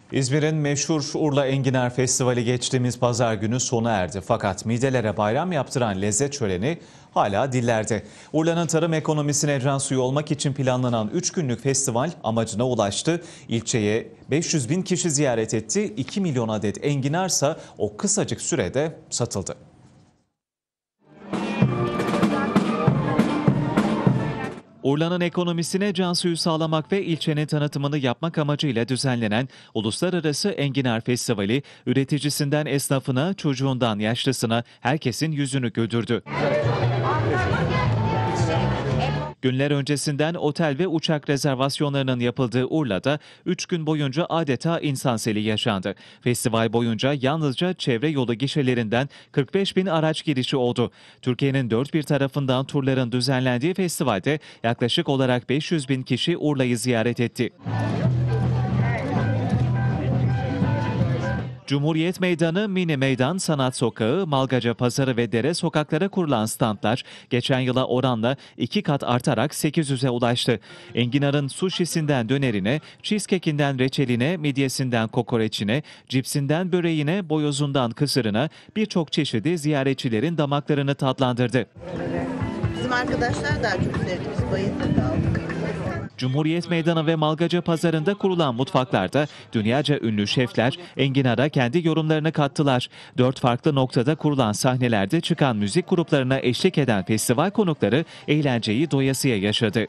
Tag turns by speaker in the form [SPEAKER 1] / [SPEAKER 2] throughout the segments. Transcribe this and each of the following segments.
[SPEAKER 1] İzmir'in meşhur Urla Enginar Festivali geçtiğimiz pazar günü sona erdi. Fakat midelere bayram yaptıran lezzet şöleni hala dillerde. Urla'nın tarım ekonomisine can suyu olmak için planlanan 3 günlük festival amacına ulaştı. İlçeye 500 bin kişi ziyaret etti. 2 milyon adet enginarsa o kısacık sürede satıldı. Urla'nın ekonomisine can suyu sağlamak ve ilçenin tanıtımını yapmak amacıyla düzenlenen Uluslararası Enginar Festivali, üreticisinden esnafına, çocuğundan yaşlısına herkesin yüzünü güldürdü. Günler öncesinden otel ve uçak rezervasyonlarının yapıldığı Urla'da 3 gün boyunca adeta insan seli yaşandı. Festival boyunca yalnızca çevre yolu gişelerinden 45 bin araç girişi oldu. Türkiye'nin dört bir tarafından turların düzenlendiği festivalde yaklaşık olarak 500 bin kişi Urla'yı ziyaret etti. Cumhuriyet Meydanı, Mini Meydan, Sanat Sokağı, Malgaca Pazarı ve Dere sokaklara kurulan standlar geçen yıla oranla 2 kat artarak 800'e ulaştı. Enginar'ın suşisinden dönerine, cheesecake'inden reçeline, midyesinden kokoreçine, cipsinden böreğine, boyozundan kısırına birçok çeşidi ziyaretçilerin damaklarını tatlandırdı.
[SPEAKER 2] Bizim arkadaşlar daha çok sevdi, biz bayıldık aldık.
[SPEAKER 1] Cumhuriyet Meydanı ve Malgaca Pazarı'nda kurulan mutfaklarda dünyaca ünlü şefler enginara kendi yorumlarını kattılar. 4 farklı noktada kurulan sahnelerde çıkan müzik gruplarına eşlik eden festival konukları eğlenceyi doyasıya yaşadı.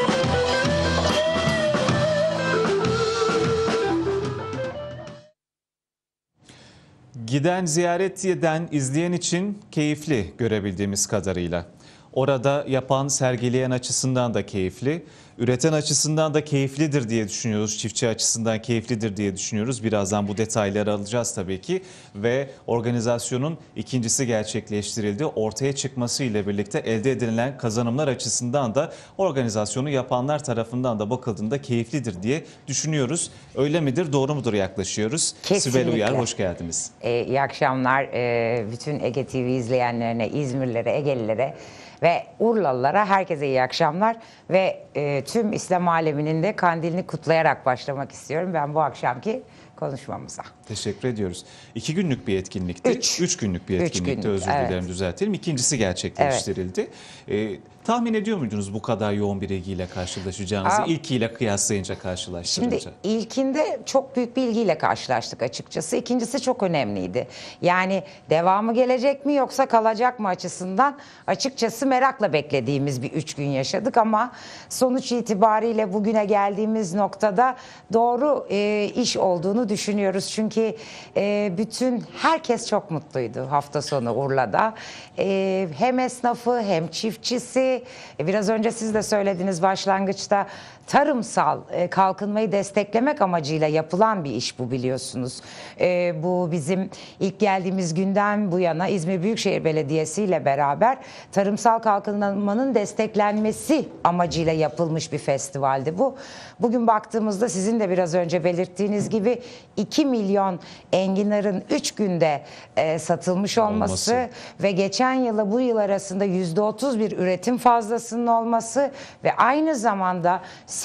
[SPEAKER 1] Giden, ziyaret eden, izleyen için keyifli görebildiğimiz kadarıyla. Orada yapan, sergileyen açısından da keyifli, üreten açısından da keyiflidir diye düşünüyoruz. Çiftçi açısından keyiflidir diye düşünüyoruz. Birazdan bu detayları alacağız tabii ki. Ve organizasyonun ikincisi gerçekleştirildi. Ortaya çıkması ile birlikte elde edilen kazanımlar açısından da organizasyonu yapanlar tarafından da bakıldığında keyiflidir diye düşünüyoruz. Öyle midir, doğru mudur yaklaşıyoruz?
[SPEAKER 3] Kesinlikle.
[SPEAKER 1] Sibel Uyar, hoş geldiniz.
[SPEAKER 3] İyi akşamlar bütün Ege TV izleyenlerine, İzmirlilere, Egelilere ve Urlalılara herkese iyi akşamlar ve tüm İslam aleminin de kandilini kutlayarak başlamak istiyorum ben bu akşamki konuşmamıza.
[SPEAKER 1] Teşekkür ediyoruz. 2 günlük bir etkinlikti. 3 günlük bir etkinlikti, özür dilerim,
[SPEAKER 3] evet.
[SPEAKER 1] Düzeltelim. İkincisi gerçekleştirildi. Tahmin ediyor muydunuz bu kadar yoğun bir ilgiyle karşılaşacağınızı? İlkiyle kıyaslayınca, karşılaştırınca.
[SPEAKER 3] Şimdi ilkinde çok büyük bir ilgiyle karşılaştık açıkçası. İkincisi çok önemliydi. Yani devamı gelecek mi yoksa kalacak mı açısından açıkçası merakla beklediğimiz bir 3 gün yaşadık ama sonuç itibariyle bugüne geldiğimiz noktada doğru iş olduğunu düşünüyoruz. Çünkü bütün herkes çok mutluydu hafta sonu Urla'da. Hem esnafı hem çiftçisi, biraz önce siz de söylediniz başlangıçta, tarımsal kalkınmayı desteklemek amacıyla yapılan bir iş bu, biliyorsunuz. Bu bizim ilk geldiğimiz günden bu yana İzmir Büyükşehir Belediyesi ile beraber tarımsal kalkınmanın desteklenmesi amacıyla yapılmış bir festivaldi bu. Bugün baktığımızda sizin de biraz önce belirttiğiniz gibi 2 milyon enginarın 3 günde satılmış olması ve geçen yıla bu yıl arasında %30 bir üretim fazlasının olması ve aynı zamanda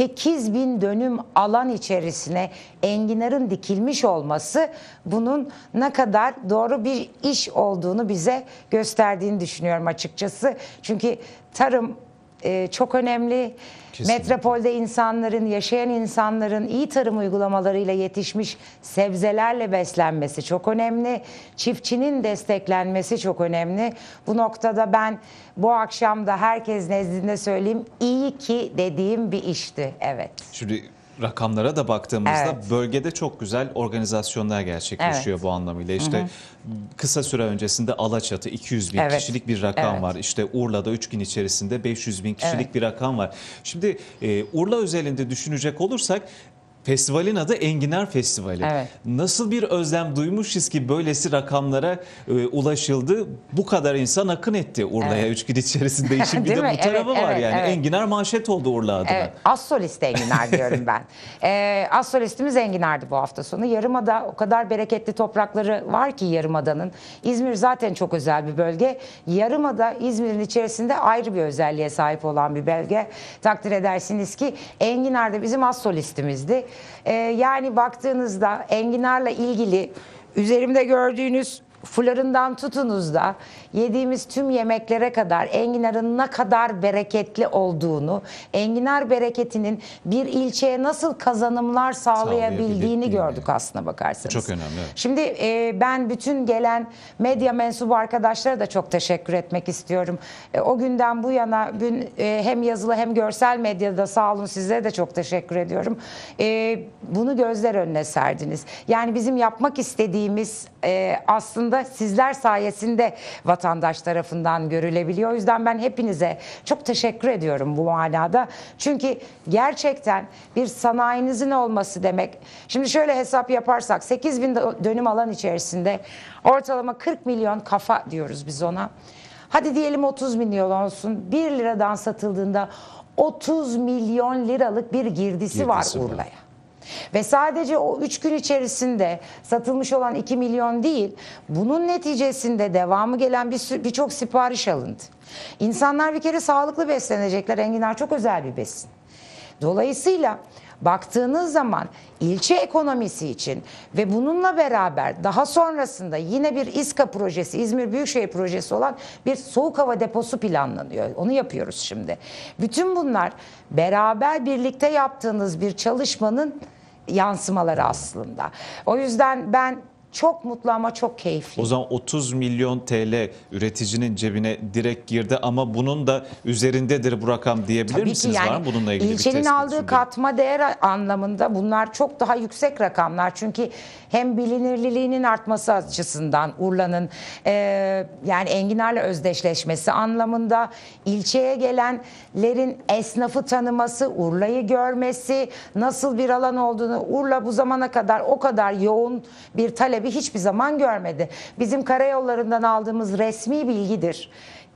[SPEAKER 3] 8 bin dönüm alan içerisine enginarın dikilmiş olması bunun ne kadar doğru bir iş olduğunu bize gösterdiğini düşünüyorum açıkçası. Çünkü tarım çok önemli. Kesinlikle. Metropolde insanların, yaşayan insanların iyi tarım uygulamalarıyla yetişmiş sebzelerle beslenmesi çok önemli. Çiftçinin desteklenmesi çok önemli. Bu noktada ben bu akşam da herkes nezdinde söyleyeyim, iyi ki dediğim bir işti. Evet.
[SPEAKER 1] Şimdi rakamlara da baktığımızda bölgede çok güzel organizasyonlar gerçekleşiyor bu anlamıyla. İşte kısa süre öncesinde Alaçatı 200 bin kişilik bir rakam var. İşte Urla'da 3 gün içerisinde 500 bin kişilik bir rakam var. Şimdi Urla özelinde düşünecek olursak festivalin adı Enginar Festivali. Nasıl bir özlem duymuşuz ki böylesi rakamlara ulaşıldı. Bu kadar insan akın etti Urla'ya 3 gün içerisinde. İşin bir de bu tarafı var yani. Enginar manşet oldu Urla adına.
[SPEAKER 3] Az-solist enginar diyorum ben. Az-solistimiz enginardı bu hafta sonu. Yarımada o kadar bereketli toprakları var ki Yarımada'nın. İzmir zaten çok özel bir bölge. Yarımada İzmir'in içerisinde ayrı bir özelliğe sahip olan bir bölge. Takdir edersiniz ki enginar da bizim az-solistimizdi. yani baktığınızda enginarla ilgili üzerimde gördüğünüz fularından tutunuz da yediğimiz tüm yemeklere kadar enginarın ne kadar bereketli olduğunu, enginar bereketinin bir ilçeye nasıl kazanımlar sağlayabildiğini gördük aslına bakarsanız.
[SPEAKER 1] Çok önemli. Evet.
[SPEAKER 3] Şimdi ben bütün gelen medya mensubu arkadaşlara da çok teşekkür etmek istiyorum. O günden bu yana hem yazılı hem görsel medyada sağ olun, sizlere de çok teşekkür ediyorum. Bunu gözler önüne serdiniz. Yani bizim yapmak istediğimiz aslında sizler sayesinde vatandaş tarafından görülebiliyor. O yüzden ben hepinize çok teşekkür ediyorum bu manada. Çünkü gerçekten bir sanayinizin olması demek. Şimdi şöyle hesap yaparsak 8.000 dönüm alan içerisinde ortalama 40 milyon kafa diyoruz biz ona. Hadi diyelim 30 milyon olsun. 1 liradan satıldığında 30 milyon liralık bir girdisi var Urla'ya. Ve sadece o 3 gün içerisinde satılmış olan 2 milyon değil, bunun neticesinde devamı gelen birçok sipariş alındı. İnsanlar bir kere sağlıklı beslenecekler. Enginar çok özel bir besin. Dolayısıyla baktığınız zaman ilçe ekonomisi için ve bununla beraber daha sonrasında yine bir İSKA projesi, İzmir Büyükşehir Projesi olan bir soğuk hava deposu planlanıyor. Onu yapıyoruz şimdi. Bütün bunlar beraber birlikte yaptığınız bir çalışmanın yansımaları aslında. O yüzden ben çok mutlu ama çok keyifli.
[SPEAKER 1] O zaman 30 milyon TL üreticinin cebine direkt girdi ama bunun da üzerindedir bu rakam diyebilir
[SPEAKER 3] Tabii
[SPEAKER 1] misiniz?
[SPEAKER 3] ki,
[SPEAKER 1] Var mı bununla ilgili bir
[SPEAKER 3] ilçenin
[SPEAKER 1] tespit?
[SPEAKER 3] aldığı katma değer anlamında bunlar çok daha yüksek rakamlar. Çünkü hem bilinirliğinin artması açısından Urla'nın yani enginarla özdeşleşmesi anlamında, ilçeye gelenlerin esnafı tanıması, Urla'yı görmesi, nasıl bir alan olduğunu, Urla bu zamana kadar o kadar yoğun bir talebi hiçbir zaman görmedi. Bizim karayollarından aldığımız resmi bilgidir.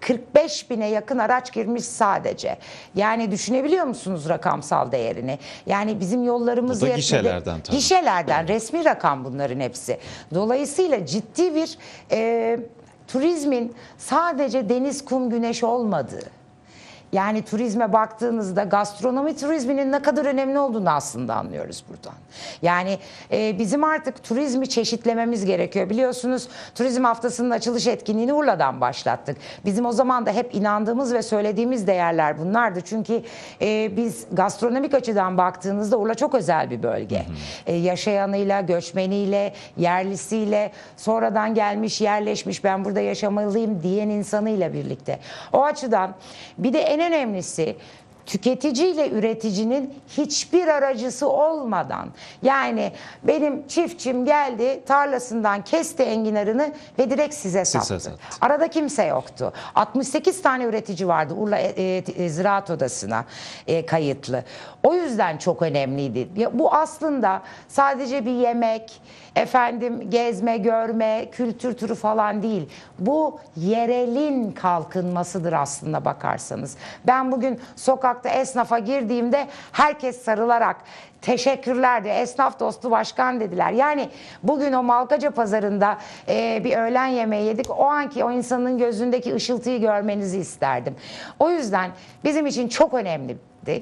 [SPEAKER 3] 45 bine yakın araç girmiş sadece. Yani düşünebiliyor musunuz rakamsal değerini? Yani bizim yollarımız
[SPEAKER 1] Bu da gişelerden tabii.
[SPEAKER 3] Gişelerden, resmi rakam bunların hepsi. Dolayısıyla ciddi bir turizmin sadece deniz, kum, güneş olmadığı. Yani turizme baktığınızda gastronomi turizminin ne kadar önemli olduğunu aslında anlıyoruz buradan. Yani bizim artık turizmi çeşitlememiz gerekiyor. Biliyorsunuz turizm haftasının açılış etkinliğini Urla'dan başlattık. Bizim o zaman da hep inandığımız ve söylediğimiz değerler bunlardı. Çünkü biz gastronomik açıdan baktığınızda Urla çok özel bir bölge. Yaşayanıyla, göçmeniyle, yerlisiyle, sonradan gelmiş, yerleşmiş, ben burada yaşamalıyım diyen insanıyla birlikte. O açıdan bir de en önemlisi tüketici ile üreticinin hiçbir aracısı olmadan, yani benim çiftçim geldi tarlasından kesti enginarını ve direkt size sattı. Arada kimse yoktu. 68 tane üretici vardı Urla Ziraat Odası'na kayıtlı. O yüzden çok önemliydi. Bu aslında sadece bir yemek, gezme, görme, kültür turu falan değil. Bu yerelin kalkınmasıdır aslında bakarsanız. Ben bugün sokakta esnafa girdiğimde herkes sarılarak teşekkürler de esnaf dostu başkan dediler. Yani bugün o Malkaca pazarında bir öğlen yemeği yedik. O anki o insanın gözündeki ışıltıyı görmenizi isterdim. O yüzden bizim için çok önemliydi.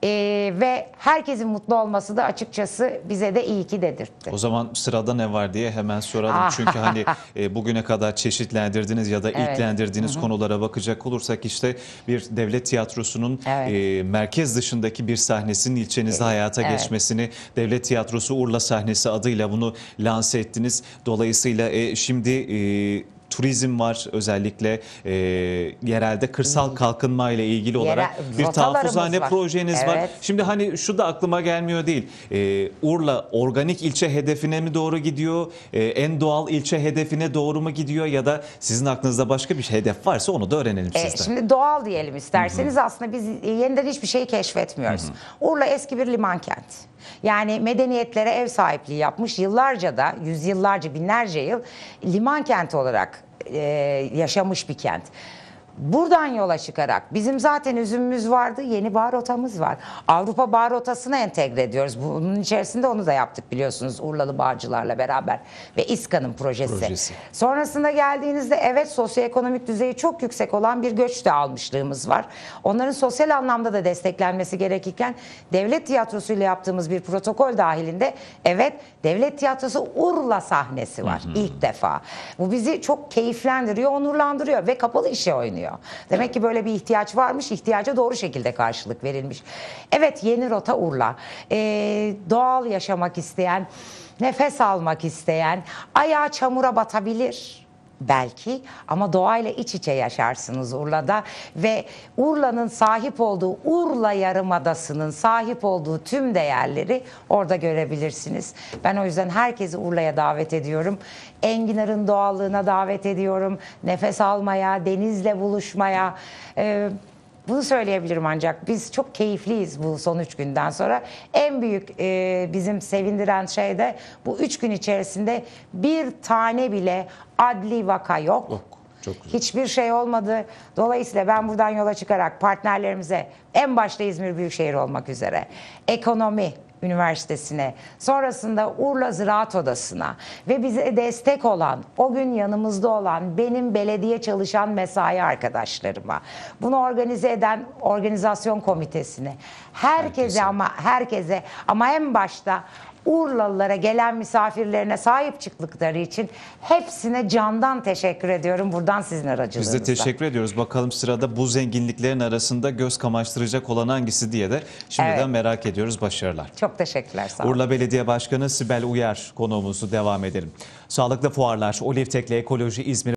[SPEAKER 3] Ve herkesin mutlu olması da açıkçası bize de iyi ki dedirtti.
[SPEAKER 1] O zaman sırada ne var diye hemen soralım. Çünkü hani bugüne kadar çeşitlendirdiğiniz ya da ilklendirdiğiniz konulara bakacak olursak işte bir devlet tiyatrosunun merkez dışındaki bir sahnesinin ilçenizde hayata geçmesini, Devlet Tiyatrosu Urla sahnesi adıyla bunu lanse ettiniz. Dolayısıyla şimdi turizm var, özellikle yerelde kırsal kalkınma ile ilgili olarak bir tahfuzhane projeniz var. Şimdi hani şu da aklıma gelmiyor değil. Urla organik ilçe hedefine mi doğru gidiyor? En doğal ilçe hedefine doğru mu gidiyor? Ya da sizin aklınızda başka bir hedef varsa onu da öğrenelim sizden.
[SPEAKER 3] Şimdi doğal diyelim isterseniz. Aslında biz yeniden hiçbir şeyi keşfetmiyoruz. Urla eski bir liman kenti. Yani medeniyetlere ev sahipliği yapmış, yıllarca da, yüzyıllarca, binlerce yıl liman kenti olarak yaşamış bir kent. Buradan yola çıkarak bizim zaten üzümümüz vardı, yeni bağ rotamız var. Avrupa bağ rotasına entegre ediyoruz. Bunun içerisinde onu da yaptık biliyorsunuz Urlalı bağcılarla beraber ve İSKA'nın projesi. Sonrasında geldiğinizde evet sosyoekonomik düzeyi çok yüksek olan bir göç de almışlığımız var. Onların sosyal anlamda da desteklenmesi gerekirken devlet tiyatrosuyla yaptığımız bir protokol dahilinde evet devlet tiyatrosu Urla sahnesi var ilk defa. Bu bizi çok keyiflendiriyor, onurlandırıyor ve kapalı işe oynuyor. Demek ki böyle bir ihtiyaç varmış, ihtiyaca doğru şekilde karşılık verilmiş. Evet yeni rota Urla. Doğal yaşamak isteyen, nefes almak isteyen, ayağı çamura batabilir. Belki ama doğayla iç içe yaşarsınız Urla'da ve Urla'nın sahip olduğu Urla Yarımadası'nın sahip olduğu tüm değerleri orada görebilirsiniz. Ben o yüzden herkesi Urla'ya davet ediyorum. Enginar'ın doğallığına davet ediyorum. Nefes almaya, denizle buluşmaya. Bunu söyleyebilirim ancak biz çok keyifliyiz bu son 3 günden sonra. En büyük bizim sevindiren şey de bu 3 gün içerisinde bir tane bile adli vaka yok.
[SPEAKER 1] Çok güzel.
[SPEAKER 3] Hiçbir şey olmadı. Dolayısıyla ben buradan yola çıkarak partnerlerimize en başta İzmir Büyükşehir olmak üzere Ekonomi Üniversitesi'ne, sonrasında Urla Ziraat Odası'na ve bize destek olan, o gün yanımızda olan benim belediye çalışan mesai arkadaşlarıma, bunu organize eden organizasyon komitesine, herkese ama en başta Urlalılara gelen misafirlerine sahip çıktıkları için hepsine candan teşekkür ediyorum buradan sizin aracılığınızla.
[SPEAKER 1] Biz de teşekkür ediyoruz. Bakalım sırada bu zenginliklerin arasında göz kamaştıracak olan hangisi diye de şimdiden merak ediyoruz. Başarılar.
[SPEAKER 3] Çok teşekkürler. Sağ olun.
[SPEAKER 1] Urla Belediye Başkanı Sibel Uyar konuğumuzu devam edelim. Sağlıklı fuarlar, Olive Tek'le Ekoloji İzmir